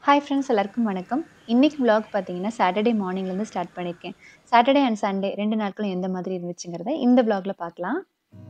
Hi friends எல்லாருக்கும் வணக்கம். இன்னைக்கு vlog பார்த்தீங்கன்னா, சாட்டர்டே மார்னிங்லேருந்து ஸ்டார்ட் பண்ணியிருக்கேன். சாட்டர்டே அண்ட் சண்டே 2 நாட்களும் எந்த மாதிரி இருந்துச்சுங்கிறத இந்த vlogல பார்க்கலாம்.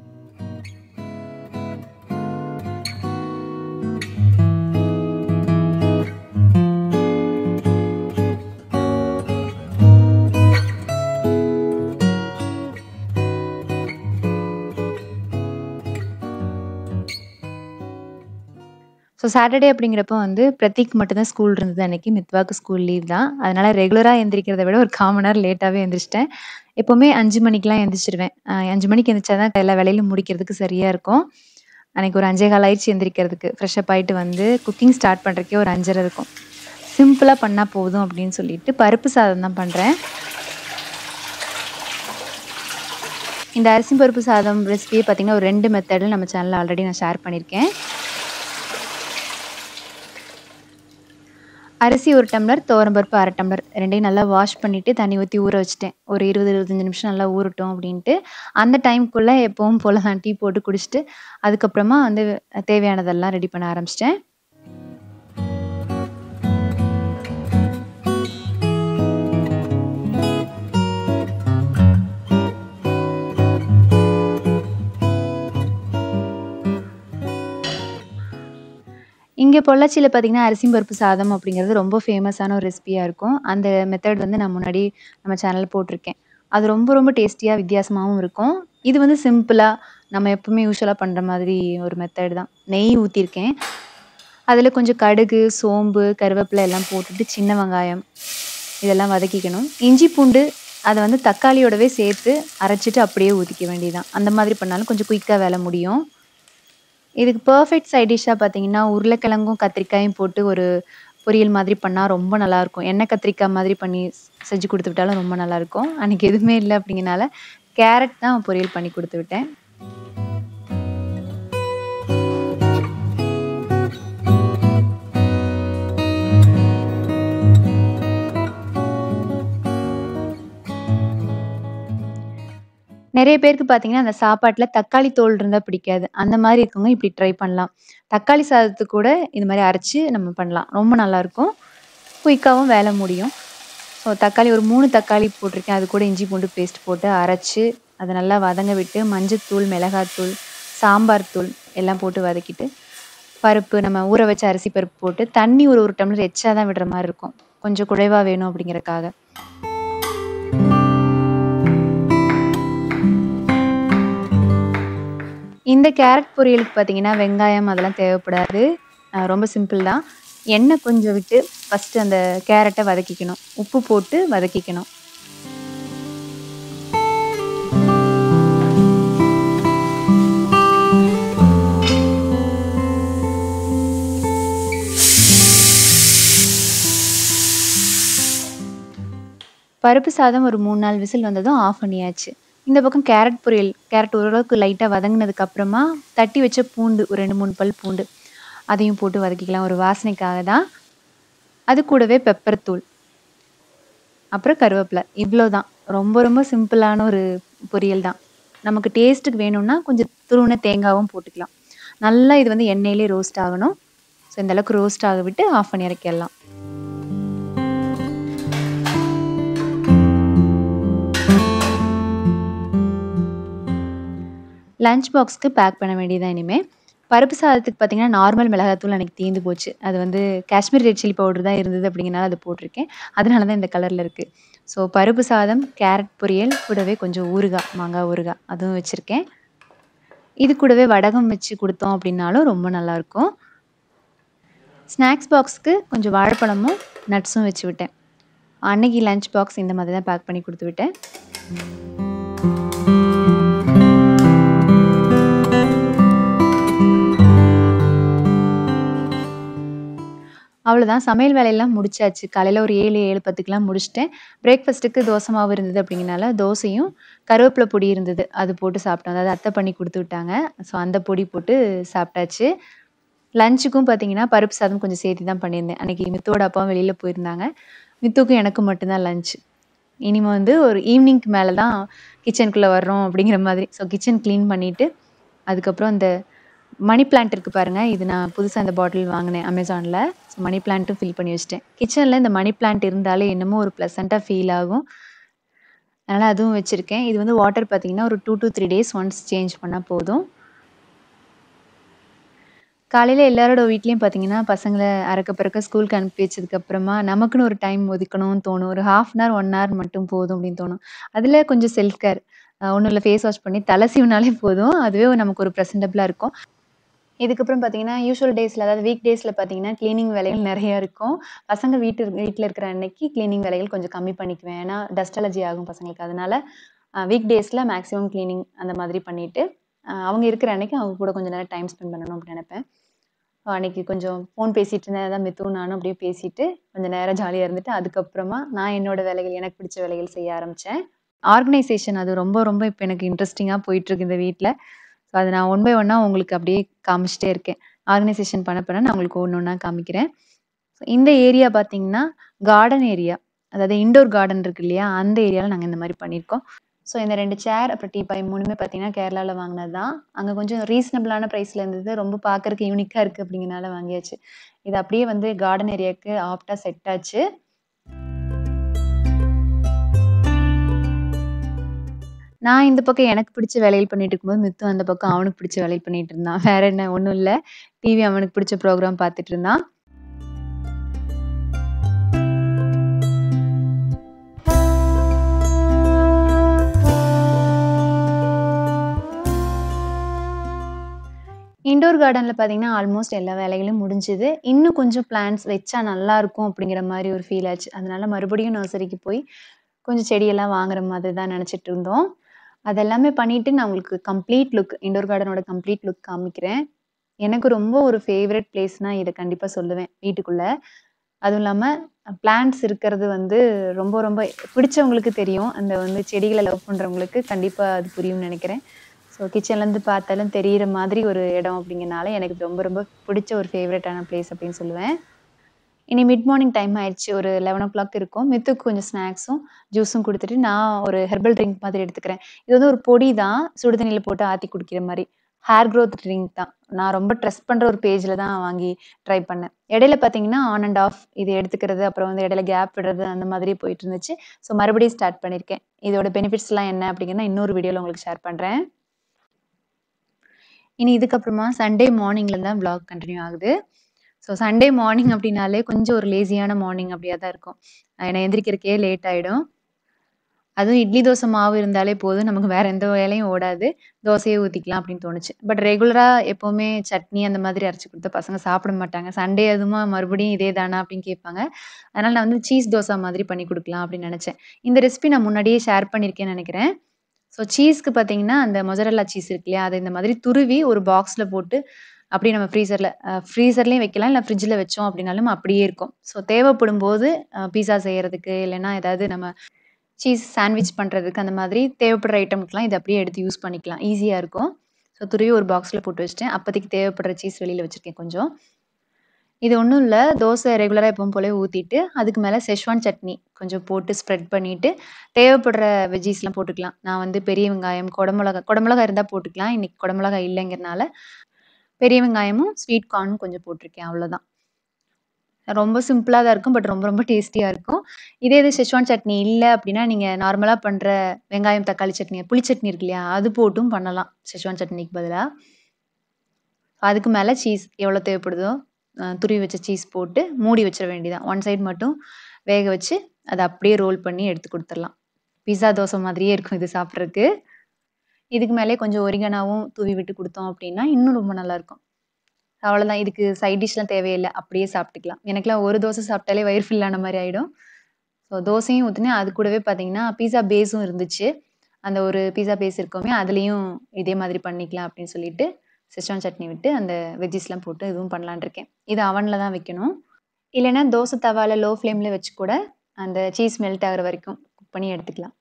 ஸோ சாட்டர்டே அப்படிங்கிறப்போ வந்து பிரதீக் மட்டும் தான் ஸ்கூல் இருந்தது அன்னைக்கு. மித்வாக்கு ஸ்கூல் லீவ் தான். அதனால ரெகுலரா எந்திரிக்கிறத விட ஒரு 1/4 மணி நேரம் லேட்டாவே எந்திரிச்சிட்டேன். எப்பவுமே 5 மணிக்கெல்லாம் எந்திரிச்சிருவேன். 5 மணிக்கு எந்திரிச்சா தான் எல்லா வேலையிலும் முடிக்கிறதுக்கு சரியா இருக்கும். அன்னைக்கு ஒரு 5:15 ஆயிடுச்சு எந்திரிக்கிறதுக்கு. ஃப்ரெஷ் அப் ஆயிட்டு வந்து குக்கிங் ஸ்டார்ட் பண்றதுக்கே ஒரு 5:30 இருக்கும். சிம்பிளா பண்ணா போதும் அப்படின்னு சொல்லிட்டு பருப்பு சாதம் தான் பண்றேன். இந்த அரிசி பருப்பு சாதம் ரெசிபியே பார்த்தீங்கன்னா, ஒரு 2 மெத்தட்ல நம்ம சேனல்ல ஆல்ரெடி நான் ஷேர் பண்ணியிருக்கேன். அரிசி 1 டம்ளர், துவரம்பருப்பு 1/2 டம்ளர் 2யும் நல்லா வாஷ் பண்ணிட்டு தண்ணி ஊத்தி ஊற வச்சுட்டேன். ஒரு 20, 25 நிமிஷம் நல்லா ஊறட்டும் அப்படின்ட்டு. அந்த டைம்க்குள்ள எப்பவும் போல நான் டீ போட்டு குடிச்சுட்டு, அதுக்கப்புறமா வந்து தேவையானதெல்லாம் ரெடி பண்ண ஆரம்பிச்சுட்டேன். இங்க பொள்ளாச்சியில பார்த்தீங்கன்னா, அரிசி பருப்பு சாதம் அப்படிங்கிறது ரொம்ப ஃபேமஸான ஒரு ரெசிபியா இருக்கும். அந்த மெத்தட் வந்து நான் முன்னாடி நம்ம சேனல்ல போட்டிருக்கேன். அது ரொம்ப ரொம்ப டேஸ்டியா வித்தியாசமாவும் இருக்கும். இது வந்து சிம்பிளா நம்ம எப்பவுமே யூசுவலா பண்ற மாதிரி ஒரு மெத்தட் தான். நெய் ஊத்தியிருக்கேன். அதில கொஞ்சம் கடுகு, சோம்பு, கருவேப்பிலை எல்லாம் போட்டுட்டு சின்ன வெங்காயம் இதெல்லாம் வதக்கிக்கணும். இஞ்சி, பூண்டு அத வந்து தக்காளியோடவே சேர்த்து அரைச்சுட்டு அப்படியே ஊத்திக்க வேண்டியதுதான். அந்த மாதிரி பண்ணாலும் கொஞ்சம் குயிக்கா வேலை முடியும். இதுக்கு பெர்ஃபெக்ட் சைட் டிஷ்ஷா பார்த்தீங்கன்னா, உருளைக்கிழங்கும், கத்திரிக்காயும் போட்டு ஒரு பொரியல் மாதிரி பண்ணா ரொம்ப நல்லாயிருக்கும். எண்ணெய் கத்திரிக்காய் மாதிரி பண்ணி செஞ்சு குடுத்து விட்டாலும் ரொம்ப நல்லாயிருக்கும். அன்னைக்கு எதுவுமே இல்ல அப்படிங்கிறனால, கேரட் தான் பொரியல் பண்ணி குடுத்து விட்டேன். நெறைய பேருக்கு பார்த்தீங்கன்னா, அந்த சாப்பாட்டுல தக்காளி தோல் இருந்தா பிடிக்காது. அந்த மாரி இருக்கவங்க இப்படி ட்ரை பண்ணலாம். தக்காளி சாதத்துக்கு கூட இது மாரி அரைச்சு நம்ம பண்ணலாம். ரொம்ப நல்லாயிருக்கும். குயிக்காவும் வேலை முடியும். ஸோ தக்காளி ஒரு 3 தக்காளி போட்டிருக்கேன். அது கூட இஞ்சி பூண்டு பேஸ்ட் போட்டு அரைச்சு, அத நல்லா வதங்க விட்டு, மஞ்சத்தூள், மிளகாத்தூள், சாம்பார் தூள் எல்லாம் போட்டு வதக்கிட்டு, பருப்பு நம்ம ஊற வச்ச அரிசி பருப்பு போட்டு, தண்ணி ஒரு 1 டம்ளர் எக்ஸ்ட்ரா தான் விடுற மாரி இருக்கும். கொஞ்சம் குறைவா வேணும் அப்படிங்கிறக்காக. இந்த கேரட் பொரியலுக்கு பார்த்தீங்கன்னா, வெங்காயம் அதெல்லாம் தேவைப்படாது. ரொம்ப சிம்பிள் தான். எண்ணெய் கொஞ்சம் விட்டு ஃபர்ஸ்ட்டு அந்த கேரட்ட வதக்கிக்கணும். உப்பு போட்டு வதக்கிக்கணும். பருப்பு சாதம் ஒரு 3, 4 விசில் வந்ததும் ஆஃப் பண்ணியாச்சு. இந்த பக்கம் கேரட் பொரியல். கேரட் ஓரளவுக்கு லைட்டா வதங்குனதுக்கு அப்புறமா, தட்டி வச்ச பூண்டு ஒரு 2, 3 பல் பூண்டு. அதையும் போட்டு வதக்கிக்கலாம். ஒரு வாசனைக்காக தான். அது கூடவே பெப்பர் தூள். அப்புறம் கருவேப்பிலை. இவ்ளோதான். ரொம்ப ரொம்ப சிம்பிளான ஒரு பொரியல் தான். நமக்கு டேஸ்ட்டுக்கு வேணும்னா, கொஞ்சம் துருவுன தேங்காவும் போட்டுக்கலாம். நல்லா இது வந்து எண்ணெயிலே ரோஸ்ட் ஆகணும். ஸோ இந்த அளவுக்கு ரோஸ்ட் ஆக விட்டு ஆஃப் பண்ணி இறக்கிடலாம். லஞ்ச் பாக்ஸ்க்கு பேக் பண்ண வேண்டியது தான் இனிமே. பருப்பு சாதத்துக்கு பார்த்தீங்கன்னா, நார்மல் மிளகாத்தூள் அன்னைக்கு தீர்ந்து போச்சு. அது வந்து காஷ்மீர் ரெட் சில்லி பவுடர் தான் இருந்தது அப்படிங்கிறனால அது போட்டிருக்கேன். அதனால தான் இந்த கலர்ல இருக்கு. ஸோ பருப்பு சாதம், கேரட் பொரியல் கூடவே கொஞ்சம் ஊறுகாய், மாங்காய் ஊறுகாய் அதுவும் வச்சிருக்கேன். இது கூடவே வடகம் வச்சு குடுத்தோம் அப்படின்னாலும் ரொம்ப நல்லாயிருக்கும். ஸ்நாக்ஸ் பாக்ஸ்க்கு கொஞ்சம் வாழைப்பழமும், நட்ஸும் வச்சு விட்டேன். அன்னைக்கு லஞ்ச் பாக்ஸ் இந்த மாதிரி தான் பேக் பண்ணி குடுத்து விட்டேன். அவ்வளோதான் சமையல் வேலையெல்லாம் முடிச்சாச்சு. காலையில ஒரு 7, 7:10க்குலாம் முடிச்சுட்டேன். பிரேக்ஃபாஸ்ட்டுக்கு தோசை மாவு இருந்தது அப்படிங்கிறனால, தோசையும் கருவேப்பிலை பொடி இருந்தது. அது போட்டு சாப்பிட்டோம். அதாவது அத்தை பண்ணி குடுத்து விட்டாங்க. ஸோ அந்த பொடி போட்டு சாப்பிட்டாச்சு. லஞ்சுக்கும் பார்த்தீங்கன்னா, பருப்பு சாதம் கொஞ்சம் சேர்த்து தான் பண்ணியிருந்தேன். அன்னைக்கு மித்துவோட அப்பாவும் வெளியில போயிருந்தாங்க. மித்துக்கும் எனக்கும் மட்டும் தான் லஞ்ச். இனிமே வந்து ஒரு ஈவினிங்க்கு மேல தான் கிச்சனுக்குள்ள வர்றோம் அப்படிங்கிற மாதிரி. ஸோ கிச்சன் கிளீன் பண்ணிட்டு, அதுக்கப்புறம் இந்த மணி பிளான்ட் இருக்கு பாருங்க. இது நான் புதுசா இந்த பாட்டில் வாங்குனேன் Amazonல. ஸோ மணி பிளான்ட்டும் ஃபில் பண்ணி வச்சுட்டேன். கிச்சன்ல இந்த மணி பிளான்ட் இருந்தாலே என்னமோ ஒரு ப்ளசன்ட்டா ஃபீல் ஆகும். அதனால அதுவும் வச்சிருக்கேன். இது வந்து வாட்டர் பார்த்தீங்கன்னா, ஒரு 2 to 3 டேஸ் ஒன்ஸ் சேஞ்ச் பண்ணா போதும். காலையில எல்லாரோட வீட்லயும் பார்த்தீங்கன்னா, பசங்கள அரக்க பறக்க ஸ்கூலுக்கு அனுப்பி வச்சதுக்கப்புறமா, நமக்குன்னு ஒரு டைம் ஒதுக்கணும்னு தோணும். ஒரு 1/2 அன் ஹவர், 1 ஹவர் மட்டும் போதும் அப்படின்னு தோணும். அதில கொஞ்சம் செல்ஃப் கேர். ஒண்ணும் இல்ல ஃபேஸ் வாஷ் பண்ணி தல சீவுனாலே போதும். அதுவே நமக்கு ஒரு பிரசன்டபிளா இருக்கும். இதுக்கப்புறம் பார்த்தீங்கன்னா, யூசுவல் டேஸ்ல அதாவது வீக் டேஸ்ல பார்த்தீங்கன்னா, கிளீனிங் வேலைகள் நெறைய இருக்கும். பசங்க வீட்ல இருக்கிற அன்னைக்கு கிளீனிங் வேலைகள் கொஞ்சம் கம்மி பண்ணிக்குவேன். ஏன்னா, டஸ்ட் அலர்ஜி ஆகும் பசங்களுக்கு. அதனால வீக் டேஸ்ல மேக்ஸிமம் கிளீனிங் அந்த மாதிரி பண்ணிட்டு, அவங்க இருக்கிற அன்னைக்கு அவங்க கூட கொஞ்சம் நேரம் டைம் ஸ்பெண்ட் பண்ணணும் அப்படின்னு நெனைப்பேன். அன்னைக்கு கொஞ்சம் ஃபோன் பேசிட்டு இருந்தேன். அதான் மித்துவும் நானும் அப்படியே பேசிட்டு, கொஞ்சம் நேரம் ஜாலியா இருந்துட்டு, அதுக்கப்புறமா நான் என்னோட வேலைகள் எனக்கு பிடிச்ச வேலைகள் செய்ய ஆரம்பிச்சேன். ஆர்கனைசேஷன் அது ரொம்ப, ரொம்ப இப்ப எனக்கு இன்ட்ரஸ்டிங்கா போயிட்டுருக்கு இந்த வீட்ல. ஸோ அத நான் ஒன் பை ஒன்னா உங்களுக்கு அப்படியே காமிச்சுட்டே இருக்கேன். ஆர்கனைசேஷன் பண்ண பண்ண நான் உங்களுக்கு ஒண்ணு ஒண்ணா காமிக்கிறேன். இந்த ஏரியா பார்த்தீங்கன்னா, கார்டன் ஏரியா. அதாவது இன்டோர் கார்டன் இருக்கு இல்லையா? அந்த ஏரியால நாங்க இந்த மாரி பண்ணியிருக்கோம். ஸோ இந்த 2 சேர் அப்புறம் டீபாய் 3மே பார்த்தீங்கன்னா, கேரளால வாங்குனது தான். அங்க கொஞ்சம் ரீசனபிளான பிரைஸ்ல இருந்தது. ரொம்ப பார்க்கறக்கு யூனிக்கா இருக்கு அப்படிங்கிறனால வாங்கியாச்சு. இது அப்படியே வந்து கார்டன் ஏரியாக்கு ஆப்ட்டா செட் ஆச்சு. நான் இந்த பக்கம் எனக்கு பிடிச்ச வேலைகள் பண்ணிட்டு இருக்கும்போது, மித்து அந்த பக்கம் அவனுக்கு பிடிச்ச வேலைகள் பண்ணிட்டு இருந்தான். வேற என்ன ஒண்ணும் இல்ல. டிவி அவனுக்கு பிடிச்ச ப்ரோகிராம் பார்த்துட்டு இருந்தான். இன்டோர் கார்டன்ல பார்த்தீங்கன்னா, ஆல்மோஸ்ட் எல்லா வேலைகளும் முடிஞ்சுது. இன்னும் கொஞ்சம் பிளான்ட்ஸ் வச்சா நல்லாருக்கும் அப்படிங்கிற மாரி ஒரு ஃபீல் ஆச்சு. அதனால மறுபடியும் நர்சரிக்கு போய் கொஞ்சம் செடியெல்லாம் வாங்குற மாதிரி தான் நெனச்சுட்டு இருந்தோம். அதெல்லாமே பண்ணிட்டு நான் உங்களுக்கு கம்ப்ளீட் லுக் இன்டோர் கார்டனோட கம்ப்ளீட் லுக் காமிக்கிறேன். எனக்கு ரொம்ப ஒரு ஃபேவரைட் பிளேஸ்னா இத கண்டிப்பா சொல்லுவேன் வீட்டுக்குள்ள. அதுவும் இல்லாம பிளான்ட்ஸ் இருக்கிறது வந்து ரொம்ப ரொம்ப பிடிச்சவங்களுக்கு தெரியும். அந்த வந்து செடிகள லவ் பண்றவங்களுக்கு கண்டிப்பா அது புரியும்னு நெனைக்கிறேன். ஸோ கிச்சன்லேருந்து பார்த்தாலும் தெரியிற மாதிரி ஒரு இடம் அப்படிங்கிறனால எனக்கு இது ரொம்ப ரொம்ப பிடிச்ச ஒரு ஃபேவரட்டான பிளேஸ் அப்படின்னு சொல்லுவேன். இனி மிட் மார்னிங் டைம் ஆயிடுச்சு. ஒரு 11:00 இருக்கும். மித்துக்கு கொஞ்சம் ஸ்நாக்ஸும், ஜூஸும் குடுத்துட்டு, நான் ஒரு ஹெர்பல் ட்ரிங்க் மாதிரி எடுத்துக்கிறேன். இது வந்து ஒரு பொடி தான். சுடு தண்ணீல போட்டு ஆத்தி குடிக்கிற மாரி. ஹேர் குரோத் ட்ரிங்க் தான். நான் ரொம்ப ட்ரஸ்ட் பண்ற ஒரு பேஜ்ல தான் வாங்கி ட்ரை பண்ணேன். இடையில பார்த்தீங்கன்னா, ஆன் அண்ட் ஆஃப் இது எடுத்துக்கிறது, அப்புறம் வந்து இடையில கேப் விடுறது அந்த மாதிரி போயிட்டு இருந்துச்சு. ஸோ மறுபடியும் ஸ்டார்ட் பண்ணியிருக்கேன். இதோட பெனிஃபிட்ஸ்லாம் என்ன அப்படிங்கிறத நான் இன்னொரு வீடியோல உங்களுக்கு ஷேர் பண்றேன். இனி இதுக்கப்புறமா சண்டே மார்னிங்ல தான் விளாக் கன்டின்யூ ஆகுது. ஸோ சண்டே மார்னிங் அப்படின்னாலே கொஞ்சம் ஒரு லேசியான மார்னிங் அப்படியா தான் இருக்கும். ஏன்னா எந்திரிக்கிறதுக்கே லேட் ஆயிடும். அதுவும் இட்லி, தோசை மாவு இருந்தாலே போதும். நமக்கு வேற எந்த வேலையும் ஓடாது. தோசையே ஊத்திக்கலாம் அப்படின்னு தோணுச்சு. பட் ரெகுலரா எப்பவுமே சட்னி அந்த மாதிரி அரைச்சு குடுத்தா பசங்க சாப்பிட மாட்டாங்க. சண்டே அதுவுமா மறுபடியும் இதே தானா அப்படின்னு கேட்பாங்க. அதனால நான் வந்து சீஸ் தோசை மாதிரி பண்ணி குடுக்கலாம் அப்படின்னு நெனச்சேன். இந்த ரெசிபி நான் முன்னாடியே ஷேர் பண்ணியிருக்கேன்னு நெனைக்கிறேன். ஸோ சீஸ்க்கு பார்த்தீங்கன்னா, அந்த மொசரெல்லா சீஸ் இருக்கு இல்லையா? அத இந்த மாதிரி துருவி ஒரு பாக்ஸ்ல போட்டு அப்படியே நம்ம ஃப்ரீசர்லயும் வைக்கலாம். இல்ல ஃப்ரிட்ஜ்ல வச்சோம் அப்படின்னாலும் அப்படியே இருக்கும். ஸோ தேவைப்படும்போது பீஸா செய்யறதுக்கு, இல்லைன்னா ஏதாவது நம்ம சீஸ் சாண்ட்விச் பண்றதுக்கு அந்த மாதிரி தேவைப்படுற ஐட்டம்க்குலாம் இத அப்படியே எடுத்து யூஸ் பண்ணிக்கலாம். ஈஸியா இருக்கும். ஸோ துருவி ஒரு பாக்ஸ்ல போட்டு வச்சுட்டேன். அப்பதைக்கு தேவைப்படுற சீஸ் வெளியில வச்சிருக்கேன் கொஞ்சம். இது ஒண்ணும் இல்ல. தோசை ரெகுலரா எப்பவும் போலவே ஊத்திட்டு, அதுக்கு மேல செஸ்வான் சட்னி கொஞ்சம் போட்டு ஸ்ப்ரெட் பண்ணிட்டு, தேவைப்படுற வெஜ்ஜீஸ்லாம் போட்டுக்கலாம். நான் வந்து பெரிய வெங்காயம், குடை மிளகா இருந்தா போட்டுக்கலாம். இன்னைக்கு குடை மிளகாய் இல்லைங்கிறனால, பெரிய வெங்காயமும், ஸ்வீட் கார்னும் கொஞ்சம் போட்டிருக்கேன். அவ்வளோதான். ரொம்ப சிம்பிளா தான் இருக்கும். பட் ரொம்ப ரொம்ப டேஸ்டியா இருக்கும். இதே இது செஸ்வான் சட்னி இல்ல அப்டின்னா, நீங்க நார்மலா பண்ற வெங்காயம், தக்காளி சட்னி, புளி சட்னி இருக்கு இல்லையா? அது போட்டும் பண்ணலாம். செஸ்வான் சட்னிக்கு பதிலா. அதுக்கு மேல சீஸ் எவ்வளோ தேவைப்படுதோ, துருவி வச்ச சீஸ் போட்டு மூடி வச்சிட வேண்டியதான். ஒன் சைடு மட்டும் வேக வச்சு, அத அப்படியே ரோல் பண்ணி எடுத்து குடுத்துரலாம். பிஸா, தோசை மாதிரியே இருக்கும் இது சாப்பிடறக்கு. இதுக்கு மேலயே கொஞ்சம் ஒரிகனாவும் தூவி விட்டு குடுத்தோம் அப்டின்னா, இன்னும் ரொம்ப நல்லாருக்கும். அவ்வளோதான். இதுக்கு சைட் டிஷ்லாம் தேவையில்ல. அப்படியே சாப்பிட்டுக்கலாம். எனக்கெல்லாம் ஒரு தோசை சாப்பிட்டாலே வயிறு ஃபில் ஆன மாரி ஆயிடும். ஸோ தோசையும் ஊத்துனேன். அது கூடவே பார்த்தீங்கன்னா, பீஸா பேஸும் இருந்துச்சு. அந்த ஒரு பீஸா பேஸ் இருக்கவுமே, அதுலயும் இதே மாதிரி பண்ணிக்கலாம் அப்படின்னு சொல்லிட்டு, செஸ்வான் சட்னி விட்டு, அந்த வெஜ்ஜீஸ்லாம் போட்டு இதுவும் பண்ணலான்னு இருக்கேன். இது அவன்ல தான் வைக்கணும். இல்லைன்னா தோசை தவால லோ ஃப்ளேம்ல வச்சு கூட, அந்த சீஸ் மெல்ட் ஆகுற வரைக்கும் குக் பண்ணி எடுத்துக்கலாம்.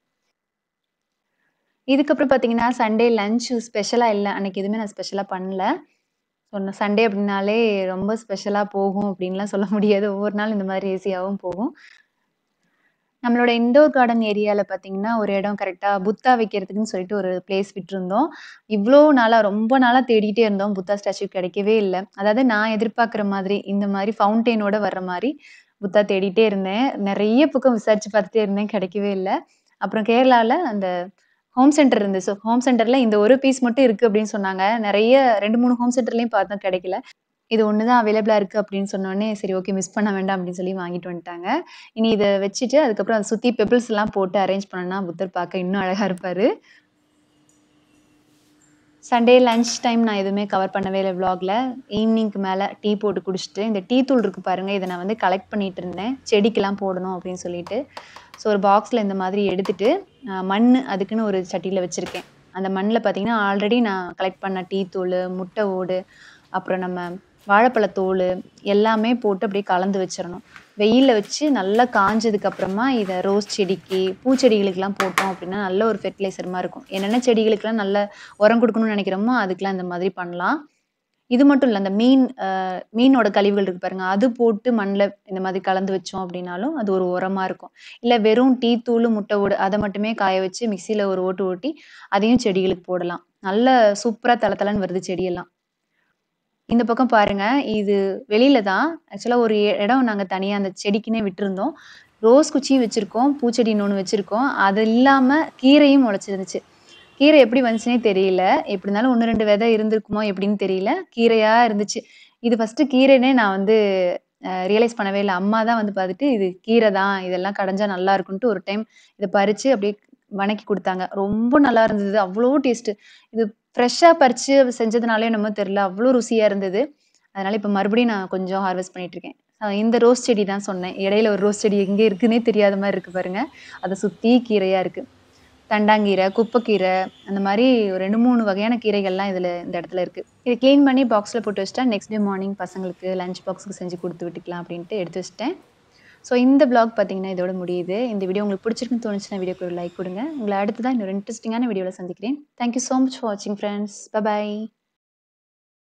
இதுக்கப்புறம் பார்த்தீங்கன்னா, சண்டே லஞ்ச் ஸ்பெஷலா இல்ல. அன்னைக்கு எதுவுமே நான் ஸ்பெஷலா பண்ணல. சண்டே அப்படின்னாலே ரொம்ப ஸ்பெஷலா போகும் அப்படின்லாம் சொல்ல முடியாது. ஒவ்வொரு நாள் இந்த மாதிரி ஈஸியாவும் போகும். நம்மளோட இன்டோர் கார்டன் ஏரியால பார்த்தீங்கன்னா, ஒரு இடம் கரெக்ட்டா புத்தா வைக்கிறதுக்குன்னு சொல்லிட்டு ஒரு பிளேஸ் விட்டுருந்தோம். இவ்ளோ நாளா ரொம்ப நாளா தேடிட்டே இருந்தோம். புத்தா ஸ்டாச்சு கிடைக்கவே இல்ல. அதாவது நான் எதிர்பார்க்குற மாதிரி, இந்த மாரி ஃபவுண்டெயினோட வர்ற மாரி புத்தா தேடிட்டே இருந்தேன். நெறைய பக்கம் விசாரிச்சு பார்த்துட்டே இருந்தேன். கிடைக்கவே இல்ல. அப்புறம் கேரளால அந்த ஹோம் சென்டர் இருந்துச்சு. ஹோம் சென்டர்ல இந்த ஒரு பீஸ் மட்டும் இருக்கு அப்படின்னு சொன்னாங்க. நெறைய 2, 3 ஹோம் சென்டர்லயும் பார்த்தோம் கிடைக்கல. இது ஒண்ணு தான் அவைலபிளா இருக்கு அப்படின்னு சொன்னோனே, சரி ஓகே மிஸ் பண்ண வேண்டாம் அப்படின்னு சொல்லி வாங்கிட்டு வந்துட்டாங்க. இனி இத வச்சுட்டு அதுக்கப்புறம் அத சுத்தி பெபிள்ஸ்லாம் போட்டு அரேஞ்ச் பண்ணோம்னா, புத்தர் பார்க்க இன்னும் அழகா இருப்பாரு. சண்டே லஞ்ச் டைம் நான் எதுவுமே கவர் பண்ணவே இல்ல விளாக்ல. ஈவ்னிங்க்கு மேல டீ போட்டு குடிச்சுட்டு, இந்த டீ தூள் இருக்கு பாருங்க, இத நான் வந்து கலெக்ட் பண்ணிட்டு இருந்தேன். செடிக்கெல்லாம் போடணும் அப்படின்னு சொல்லிட்டு. ஸோ ஒரு பாக்ஸ்ல இந்த மாதிரி எடுத்துட்டு, மண்ணு அதுக்குன்னு ஒரு சட்டியில வச்சிருக்கேன். அந்த மண்ல பார்த்தீங்கன்னா, ஆல்ரெடி நான் கலெக்ட் பண்ண டீ தூளு, முட்டை ஓடு, அப்புறம் நம்ம வாழைப்பழத் தோலு எல்லாமே போட்டு அப்படியே கலந்து வச்சிரணும். வெயில்ல வச்சு நல்லா காஞ்சதுக்கு அப்புறமா இத ரோஸ் செடிக்கு, பூச்செடிகளுக்கெல்லாம் போட்டோம் அப்படின்னா, நல்ல ஒரு ஃபெர்டிலைசர் மாரி இருக்கும். என்னென்ன செடிகளுக்கெல்லாம் நல்ல உரம் குடுக்கணும்னு நெனைக்கிறோமோ, அதுக்கெல்லாம் இந்த மாதிரி பண்ணலாம். இது மட்டும் இல்ல. அந்த மீனோட கழிவுகள் இருக்கு பாருங்க. அது போட்டு மண்ல இந்த மாதிரி கலந்து வச்சோம் அப்படின்னாலும், அது ஒரு உரமா இருக்கும். இல்ல வெறும் டீ தூளு, முட்டை ஓடு அத மட்டுமே காய வச்சு மிக்ஸியில ஒரு ஓட்டு ஓட்டி, அதையும் செடிகளுக்கு போடலாம். நல்ல சூப்பரா தளன்னு வருது செடியெல்லாம். இந்த பக்கம் பாருங்க. இது வெளியில தான். ஆக்சுவலா ஒரு இடம் நாங்க தனியா அந்த செடிக்குன்னே விட்டிருந்தோம். ரோஸ் குச்சியும் வச்சிருக்கோம். பூச்செடி இன்னொன்னு வச்சிருக்கோம். அது இல்லாம கீரையும் முளைச்சிருந்துச்சு. கீரை எப்படி வந்துச்சுன்னே தெரியல. எப்படி இருந்தாலும் 1, 2 விதை இருந்திருக்குமோ எப்படின்னு தெரியல. கீரையா இருந்துச்சு. இது ஃபர்ஸ்ட்டு கீரைன்னே நான் வந்து ரியலைஸ் பண்ணவே இல்ல. அம்மா தான் வந்து பார்த்துட்டு, "இது கீரை தான். இதெல்லாம் கடைஞ்சா நல்லா இருக்குன்ட்டு" ஒரு டைம் இத பறிச்சு அப்படியே வணக்கி குடுத்தாங்க. ரொம்ப நல்லா இருந்தது. அவ்ளோ டேஸ்ட்டு. இது ஃப்ரெஷ்ஷா பறிச்சு செஞ்சதுனாலயோ என்னமோ தெரியல. அவ்ளோ ருசியா இருந்தது. அதனால இப்ப மறுபடியும் நான் கொஞ்சம் ஹார்வெஸ்ட் பண்ணிட்டுருக்கேன். இந்த ரோஸ் செடி தான் சொன்னேன். இடையில ஒரு ரோஸ் செடி எங்க இருக்குன்னே தெரியாத மாரி இருக்கு பாருங்க. அத சுத்தி கீரையா இருக்கு. தண்டாங்கீரை, குப்பைக்கீரை அந்த மாரி ஒரு 2, 3 வகையான கீரைகள்லாம் இந்த இடத்துல இருக்கு. இத கிளீன் பண்ணி பாக்ஸ்ல போட்டு வச்சுட்டா, நெக்ஸ்ட் டே மார்னிங் பசங்களுக்கு லஞ்ச் பாக்ஸ்க்கு செஞ்சு குடுத்து விட்டுக்கலாம் அப்டின்ட்டு எடுத்து வச்சுட்டேன். ஸோ இந்த விளாக் பார்த்தீங்கன்னா, இதோட முடியுது. இந்த வீடியோ உங்களுக்கு பிடிச்சிருக்குன்னு தோணுச்சுன்னா, வீடியோக்கு ஒரு லைக் குடுங்க. உங்கள அடுத்ததா இன்னொரு இன்ட்ரஸ்டிங்கான வீடியோல சந்திக்கிறேன். Thank you so much for வாட்சிங் ஃபிரெண்ட்ஸ். Bye by.